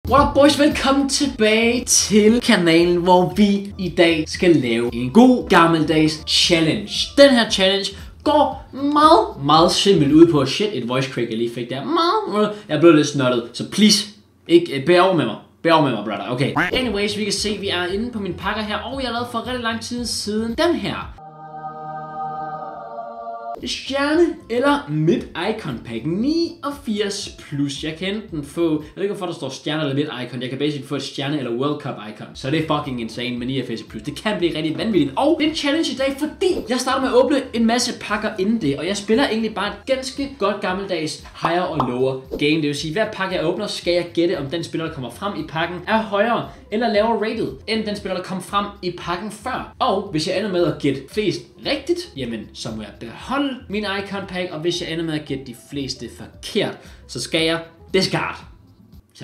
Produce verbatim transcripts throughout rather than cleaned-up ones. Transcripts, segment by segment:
What up boys, velkommen tilbage til kanalen, hvor vi i dag skal lave en god gammeldags challenge. Den her challenge går meget, meget simpelt ud på. Shit, et voice crack jeg lige fik der. Meget, jeg er blevet lidt snottet, så please, ikke bær over med mig. Bær over med mig, brother, okay. Anyways, vi kan se, at vi er inde på mine pakker her, og jeg har lavet for rigtig lang tid siden den her. Stjerne eller Mid Icon Pack niogfirs plus. Jeg kan enten få, jeg ved ikke hvorfor der står stjerne eller Mid Icon. Jeg kan basically få et stjerne eller World Cup Icon. Så det er fucking insane med niogfirs plus. Det kan blive rigtig vanvittigt. Og det er en challenge i dag, fordi jeg starter med at åbne en masse pakker inden det. Og jeg spiller egentlig bare et ganske godt gammeldags higher og lower game. Det vil sige, hver pakke jeg åbner, skal jeg gætte om den spiller der kommer frem i pakken er højere eller lavere rated end den spiller der kom frem i pakken før. Og hvis jeg ender med at gætte flest rigtigt, jamen så må jeg beholde min Icon Pack, og hvis jeg ender med at gætte de fleste forkert, så skal jeg discard. Så.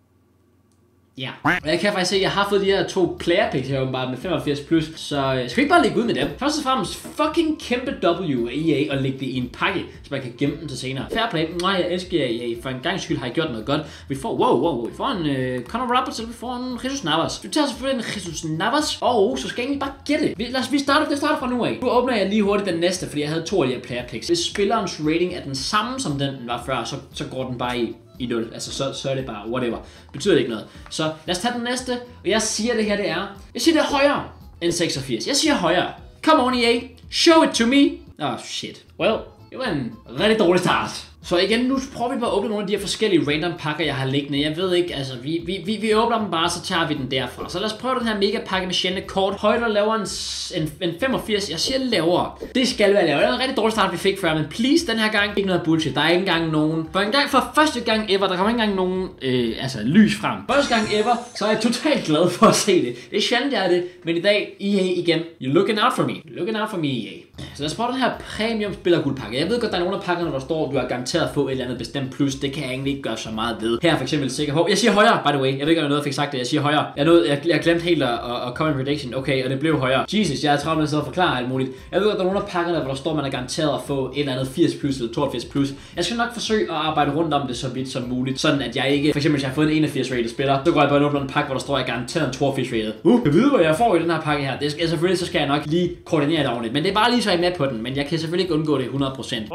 Ja. Og jeg kan faktisk se, at jeg har fået de her to player picks her åbenbart med femogfirs plus, så jeg skal ikke bare lægge ud med dem. Først og fremmest fucking kæmpe W af E A og lægge det i en pakke, så man kan gemme den til senere. Fair play. Nej, jeg elsker E A. For en gang skyld har jeg gjort noget godt. Vi får, wow, wow, vi får en uh, Connor Roberts, eller vi får en Jesus Navas. Du tager selvfølgelig en Jesus Navas, og så skal jeg egentlig bare gætte. Vi, lad os, vi starter, det starter fra nu af. Nu åbner jeg lige hurtigt den næste, fordi jeg havde to af de her player picks. Hvis spillerens rating er den samme som den var før, så, så går den bare i i nul. Altså så, så er det bare whatever. Betyder det ikke noget. Så lad os tage den næste. Og jeg siger det her, det er. Jeg siger det er højere end seksogfirs. Jeg siger højere. Come on E A. Show it to me. Oh shit. Well, det var en rigtig dårlig start. Så igen, nu prøver vi bare at åbne nogle af de her forskellige random pakker, jeg har liggende. Jeg ved ikke, altså vi, vi, vi, vi åbner dem bare, så tager vi den derfra. Så lad os prøve den her mega pakke med sjældne kort. Højder laver en, en, en femogfirs. Jeg siger lavere. Det skal være lavere. Det er en rigtig dårlig start, vi fik før. Men please, den her gang, ikke noget bullshit. Der er ikke engang nogen. For en gang, for første gang ever, der kommer ikke engang nogen øh, altså, lys frem. Første gang ever, så er jeg totalt glad for at se det. Det er sjældent, jeg er det. Men i dag, E A igen. You're looking out for me. You're looking out for me, E A. Så lad os prøve den her premium spillerguldpakke. Jeg ved godt, der er nogle af pakkerne, der står, du har garanteret at få et eller andet bestemt plus. Det kan jeg egentlig ikke gøre så meget ved. Her er for eksempel sikker på. Jeg siger højere, by the way. Jeg ved ikke, om jeg nåede fik sagt det. Jeg siger højere. Jeg nåede, jeg, jeg glemte helt at, at, at komme en prediction. Okay, og det blev højere. Jesus, jeg er travlt med at forklare alt muligt. Jeg ved godt, der er nogle af pakkerne, hvor der står, man er garanteret at få et eller andet firs plus eller toogfirs plus. Jeg skal nok forsøge at arbejde rundt om det så vidt som muligt. Sådan at jeg ikke, for eksempel hvis jeg har fået en enogfirs rated spiller, så går jeg bare og åbner en pakke, hvor der står, at jeg garanteret en toogfirs rated. Uh, jeg ved, hvad jeg får i den her pakke her. Det skal, selvfølgelig så skal jeg nok lige koordinere det ordentligt. Men det er bare lige så jeg er med på den. Men jeg kan selvfølgelig ikke undgå det hundrede procent.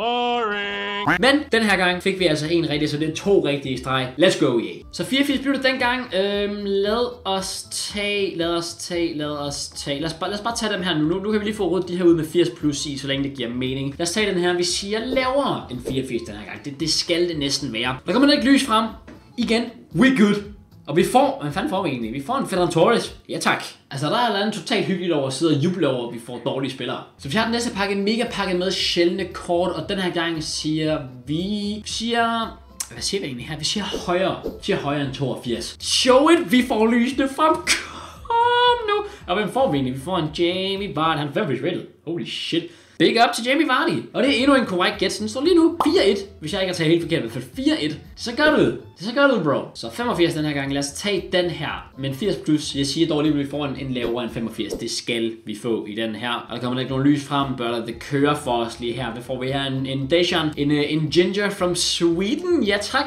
Men den her gang fik vi altså en rigtig, så det er to rigtige streg. Let's go, E A. Så fireogfirs blev det dengang. Øhm, lad os tage, lad os tage, lad os tage. Lad os bare, lad os bare tage dem her nu. nu. Nu kan vi lige få ryddet de her ud med firs plus i, så længe det giver mening. Lad os tage den her, vi siger lavere end fireogfirs den her gang. Det, det skal det næsten være. Der kommer ikke lys frem. Igen, we good. Og vi får, hvad fanden får vi egentlig? Vi får en Ferran Torres. Ja tak. Altså der er noget totalt hyggeligt over at sidde og juble over, at vi får dårlige spillere. Så vi har den næste pakke, en mega pakke med sjældne kort. Og den her gang siger vi, siger, hvad siger vi egentlig her? Vi siger højere. Vi siger højere end toogfirs. Show it, vi får lysene frem. Kom nu. Og hvem får vi egentlig? Vi får en Jamie Vardy. Han er femogfirs rated. Holy shit. Big up til Jamie Vardy. Og det er endnu en korrekt gæt. Den står lige nu fire et. Hvis jeg ikke har taget helt forkert, for fire et. Så gør det. Det så gør det, bro. Så femogfirs den her gang. Lad os tage den her. Men firs plus. Jeg siger dog lige, at vi får en, en lavere end femogfirs. Det skal vi få i den her. Og der kommer ikke nogen lys frem. Bør der det kører for os lige her. Hvad får vi her? En, en Dejan. En, en Ginger from Sweden. Ja tak.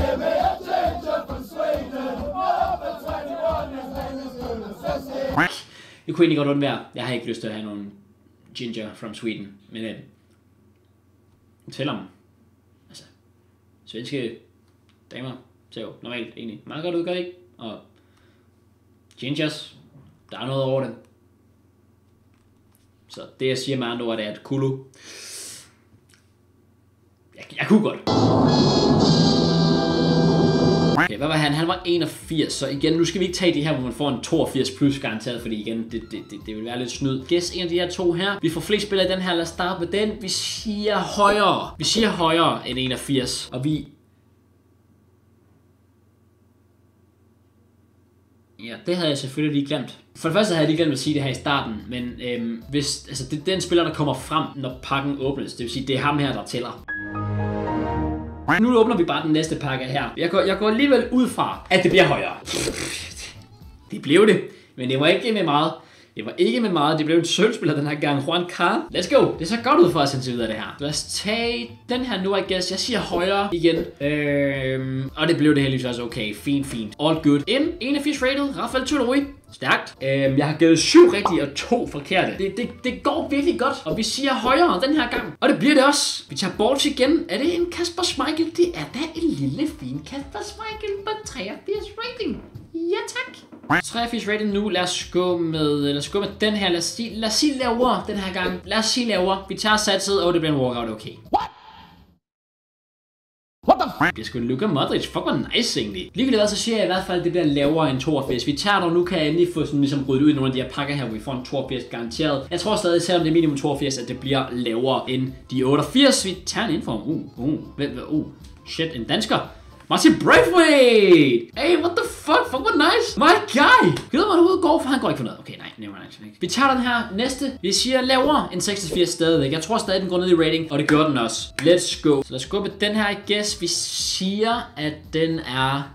Det kunne egentlig godt undvære. Jeg har ikke lyst til at have nogen Ginger from Sweden, men øh, tæller dem. Altså, svenske damer ser jo normalt egentlig meget godt ud, gør det ikke? Og Gingers, der er noget over det. Så det jeg siger med andre ord, det er at Kulu. Jeg, jeg kunne godt. Okay, hvad var han? Han var enogfirs, så igen, nu skal vi ikke tage de her, hvor man får en toogfirs plus garanteret, fordi igen, det, det, det, det vil være lidt snyd. Gæs en af de her to her. Vi får flest spillere i den her, lad os starte med den. Vi siger højere. Vi siger højere end enogfirs, og vi... Ja, det havde jeg selvfølgelig lige glemt. For det første havde jeg lige glemt at sige det her i starten, men øhm, hvis, altså, det er den spiller, der kommer frem, når pakken åbnes. Det vil sige, det er ham her, der tæller. Nu åbner vi bare den næste pakke her. Jeg går, jeg går alligevel ud fra, at det bliver højere. Det blev det, men det var ikke med meget. Det var ikke med meget. Det blev en sølvspiller den her gang. Juan Carl. Let's go. Det ser godt ud for at sende sig ud af det her. Lad os tage den her nu, I guess. Jeg siger højre igen. Øhm, og det blev det heldigvis også okay. Fint, fint. All good. En enogfirs rated. Rafael Toloi. Stærkt. Øhm, jeg har givet syv rigtige og to forkerte. Det, det, det går virkelig godt. Og vi siger højere den her gang. Og det bliver det også. Vi tager bort igen. Er det en Kasper Schmeichel? Det er da en lille fin Kasper Schmeichel på treogfirs rating. Ja tak. treogfirs rating nu. Lad os gå med, lad os gå med den her. Lad os sige, lad os sige lavere den her gang. Lad os sige lavere. Vi tager satset, og det bliver en walkout. Okay. What? What the f***? Det skulle Luka Modric. Fuck, hvor nice egentlig. Lige ved så siger jeg i hvert fald, at det bliver lavere end toogfirs. Vi tager dog, nu kan jeg endelig få sådan ligesom ryddet ud i nogle af de her pakker her, hvor vi får en toogfirs garanteret. Jeg tror stadig, selvom det er minimum toogfirs, at det bliver lavere end de otteogfirs. Vi tager en inform. Uh, uh, uh, shit, en dansker. Martin Braithwaite! Hey, what the fuck? Fuck, what nice! My guy! Gider mig ud går, for han går ikke for noget. Okay, nej, never mind. Vi tager den her næste. Vi siger lavere end seksogfirs stadigvæk. Jeg tror stadig, den går ned i rating, og det gør den også. Let's go. Så lad os gå med den her, I guess. Vi siger, at den er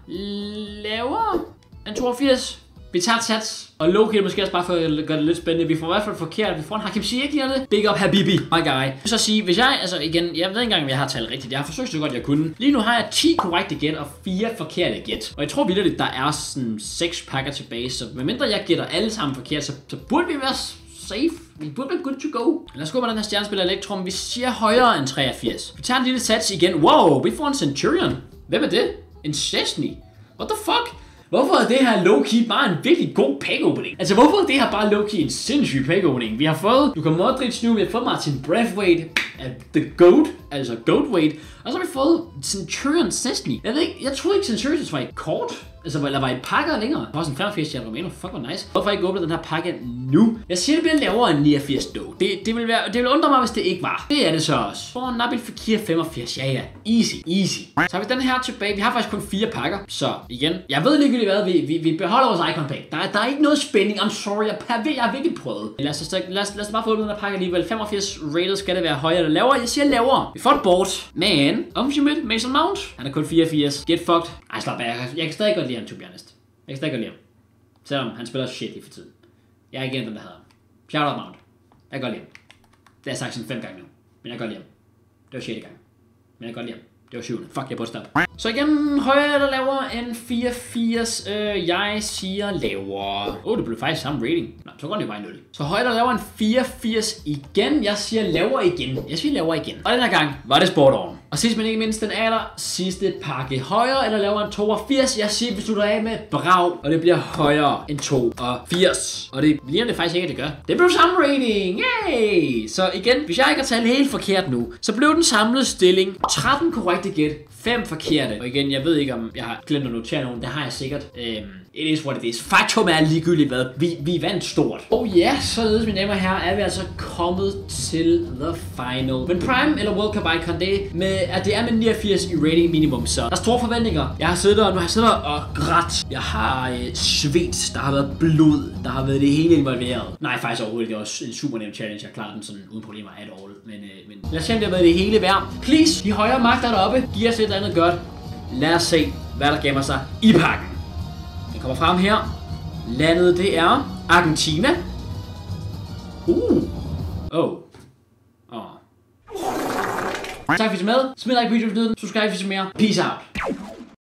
lavere end toogfirs. Vi tager et sats, og low-key måske også bare for at gøre det lidt spændende. Vi får i hvert fald forkert, vi får en Hakim Ziyech i det. Big up Habibi, my guy. Så sige, hvis jeg, altså igen, jeg ved ikke engang, om jeg har talt rigtigt. Jeg har forsøgt så godt, jeg kunne. Lige nu har jeg ti korrekte gæt og fire forkerte gæt. Og jeg tror vildt, der er sådan seks pakker tilbage. Så medmindre jeg gætter alle sammen forkert, så, så burde vi være safe. Vi burde være good to go. Lad os gå med den her stjernespiller Elektrum. Vi siger højere end treogfirs. Vi tager en lille sats igen. Wow, vi får en Centurion. Hvem er det? En Szczesny. What the fuck? Hvorfor er det her low-key bare en virkelig god pack-opening? Altså, hvorfor er det her bare low-key en sindssyg pack-opening? Vi har fået Luka Modric nu, vi har fået Martin Braithwaite, The Goat, altså Goatweight, og så har vi fået Centurion Szczesny. Jeg ved ikke, jeg troede ikke Centurion var et kort. Altså, eller var et pakker længere? Det var sådan femogfirs stjerner Romano. Fuck, hvor nice. Hvorfor ikke åbne den her pakke nu? Jeg siger, det bliver lavere end niogfirs dog. Det, det, vil være, det vil undre mig, hvis det ikke var. Det er det så også. For Nabil Fekir femogfirs. Ja, ja. Easy, easy. Så har vi den her tilbage. Vi har faktisk kun fire pakker. Så igen. Jeg ved ligegyldigt hvad. Vi, vi, vi beholder vores icon pack. Der, der er ikke noget spænding. I'm sorry. Jeg, jeg har virkelig prøvet. Lad os, lad os, lad os bare få den her pakke alligevel. femogfirs rated. Skal det være højere eller lavere? Jeg siger lavere. Vi får det bort. Men omstimmet Mason Mount. Han er kun fireogfirs. Get fucked. Ej, slap af. Jeg kan stadig godt lide ham, to be honest. Jeg kan stadig godt lide ham. Selvom han spiller shit lige for tiden. Jeg er ikke en af dem, der havde ham. Shout out Mount. Jeg kan godt lide ham. Det har jeg sagt sådan fem gange nu. Men jeg kan godt lide ham. Det var sjette gang. Men jeg kan godt lide ham. Det var syvende. Fuck, jeg burde stoppe. Så igen, højere eller lavere end fireogfirs. Øh, jeg siger lavere. Åh, oh, det blev faktisk samme rating. Nå, så går det bare i nul. Så højere eller lavere end fireogfirs igen. Jeg siger lavere igen. Jeg siger lavere igen. Og den her gang var det Sport On. Og sidst men ikke mindst den aller sidste pakke. Højere eller lavere end toogfirs. Jeg siger, vi slutter af med brag. Og det bliver højere end toogfirs. Og det bliver det faktisk ikke, at det gør. Det blev samme rating. Yay! Så igen, hvis jeg ikke har talt helt forkert nu, så blev den samlede stilling tretten korrekte gæt, fem forkerte. Og igen, jeg ved ikke, om jeg har glemt at notere nogen. Det har jeg sikkert. Øhm, it is what it is. Faktum er ligegyldigt hvad. Vi, vi vandt stort. Og ja, således mine damer og herrer, er vi altså kommet til the final. Men Prime eller World Cup Icon, det, med, at det er med niogfirs i rating minimum, så der er store forventninger. Jeg har siddet og nu har jeg siddet og grædt. Jeg har øh, svedt. Der har været blod. Der har været det hele involveret. Nej, faktisk overhovedet. Det er også en super nem challenge. Jeg klarer den sådan uden problemer at all. Men, øh, men lad os se, om det har været det hele værd. Please, de højere magter deroppe, giv os et eller andet godt. Lad os se, hvad der gemmer sig i pakken. Den kommer frem her. Landet, det er Argentina. Uh. Oh. Oh. Tak fordi I så med. Smid like på videoen, subscribe for mere. Peace out.